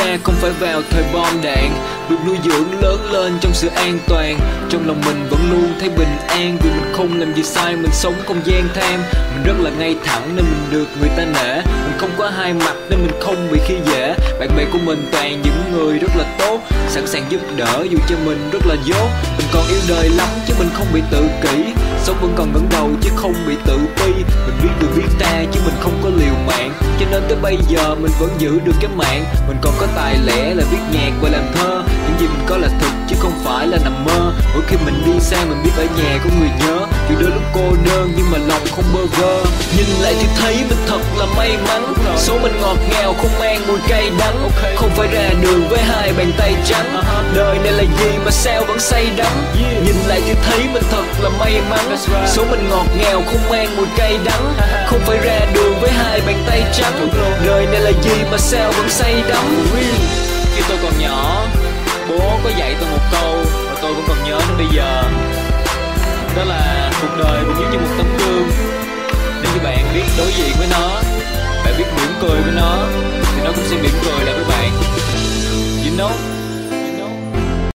ta không phải vào thời bom đạn, được nuôi dưỡng lớn lên trong sự an toàn. Trong lòng mình vẫn luôn thấy bình an, vì mình không làm gì sai, mình sống không gian tham. Mình rất là ngay thẳng nên mình được người ta nể, mình không có hai mặt nên mình không bị khi dễ. Bạn bè của mình toàn những người rất là tốt, sẵn sàng giúp đỡ dù cho mình rất là dốt. Mình còn yêu đời lắm chứ mình không bị tự kỷ, sống vẫn còn ngẩng đầu chứ không bị tự ti. Mình biết người biết ta chứ mình không có liều mạng, cho nên tới bây giờ mình vẫn giữ được cái mạng. Mình còn có tài lẻ là viết nhạc và làm thơ, những gì mình có là thực chứ không phải là nằm mơ. Mỗi khi mình đi xa mình biết ở nhà có người nhớ, dù đôi lúc cô đơn nhưng mà lòng không bơ vơ. Nhìn lại thì thấy mình thật là may mắn, số mình ngọt ngào không mang mùi cay đắng, không phải ra đường với hai bàn tay trắng. Đời này là gì mà sao vẫn say đắm. Nhìn lại thì thấy mình thật là may mắn, số mình ngọt ngào không mang mùi cay đắng, không phải ra đường với hai bàn tay trắng. Đời này là gì mà sao vẫn say đắm. Khi tôi còn nhỏ, bố có dạy tôi một câu và tôi vẫn còn nhớ đến bây giờ. Đó là cuộc đời cũng giống như một tấm gương, nếu như bạn biết đối diện với nó, bạn biết mỉm cười với nó, thì nó cũng sẽ mỉm cười lại với bạn. You know?